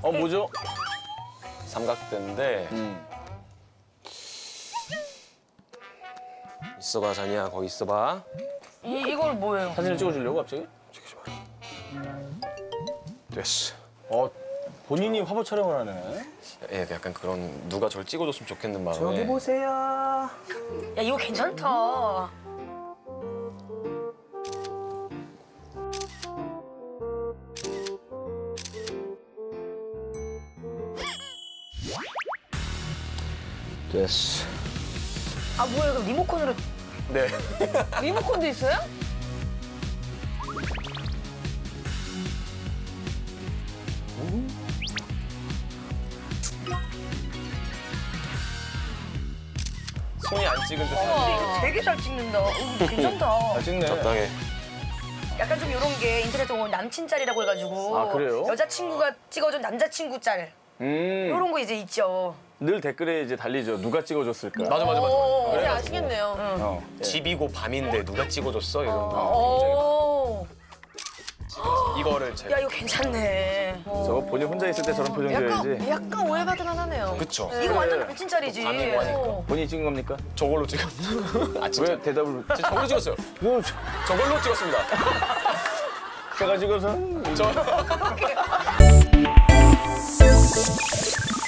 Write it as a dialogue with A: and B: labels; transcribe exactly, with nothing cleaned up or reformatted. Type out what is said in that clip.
A: 어, 뭐죠?
B: 삼각대인데.
A: 음.
B: 있어봐, 자니야. 거기 있어봐.
C: 이, 이걸 뭐예요?
A: 사진을 찍어주려고 갑자기?
B: 됐어.
A: 어, 본인이 화보 촬영을 하네.
B: 예, 약간 그런 누가 저를 찍어줬으면 좋겠는 마음에.
A: 저기 보세요.
C: 야, 이거 괜찮다.
B: 됐어.
C: 아, 뭐야, 그럼 리모컨으로.
B: 네.
C: 리모컨도 있어요?
B: 손이 안 찍은 듯한.
C: 근데 이거 되게 잘 찍는다. 어, 이거 괜찮다.
A: 잘 찍네.
B: 적당해.
C: 약간 좀 이런 게 인터넷에 남친 짤이라고 해가지고.
A: 아, 그래요?
C: 여자친구가 찍어준 남자친구 짤.
A: 음.
C: 이런 거 이제 있죠.
A: 늘 댓글에 이제 달리죠. 누가 찍어줬을까?
B: 맞아, 맞아, 맞아.
C: 오,
B: 그래?
C: 이제 아시겠네요.
A: 어.
B: 집이고 밤인데 누가 찍어줬어? 이런 거.
C: 오.
B: 이거를 제가.
C: 야, 이거 괜찮네.
A: 저거 본인 혼자 있을 때 저런 표정 줘야지.
D: 약간 오해받을 만하네요.
B: 그쵸.
C: 이거 완전 남친 짤이지.
B: 밤이고 하니까.
C: 어.
A: 본인이 찍은 겁니까?
B: 저걸로 찍었어. 아, 진짜?
A: 왜 대답을?
B: 진짜 저걸로 찍었어요.
A: 뭐,
B: 저걸로 찍었습니다.
A: 제가 찍어서.
B: 저.